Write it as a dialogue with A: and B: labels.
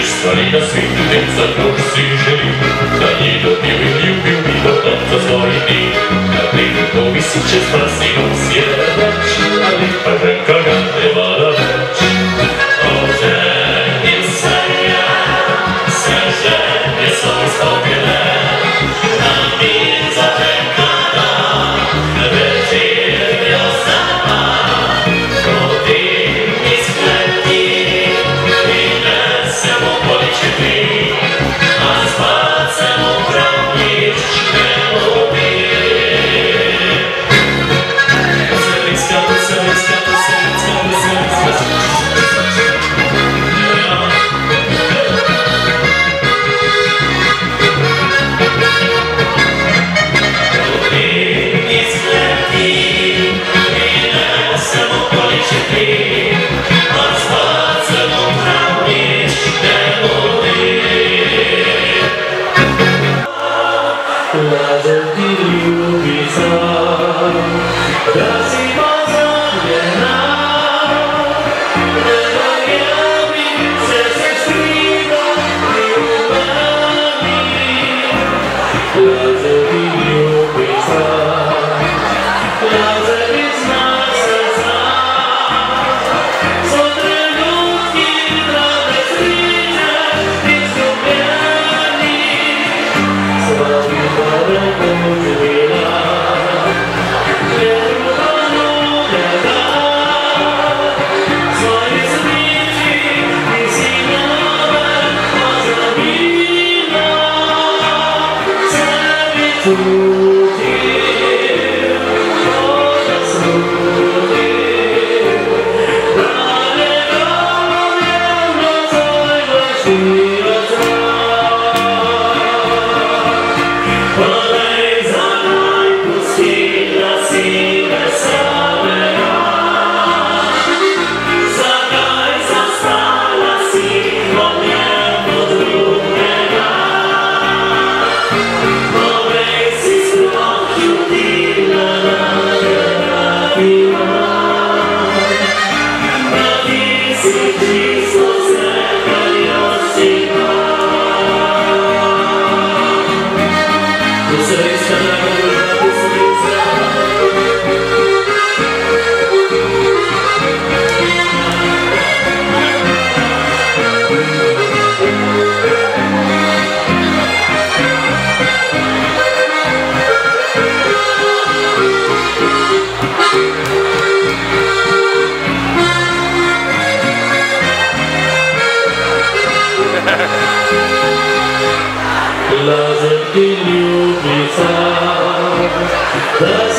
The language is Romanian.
A: Budeš stvari na svijetu, tek za to si želim, da nje dobio i ljubio i do konca svoj tim. Na primu to visit će spasi nos jedan, ali pa ženka ga ne vada već. Oženim se ja, sve žene su ispobjele, na mir za ženkana, večer bio sama, godim ispleti, i nesemo poličiti, a spacemo pravnič ne lubi.
B: Lazem ti ljubi sam,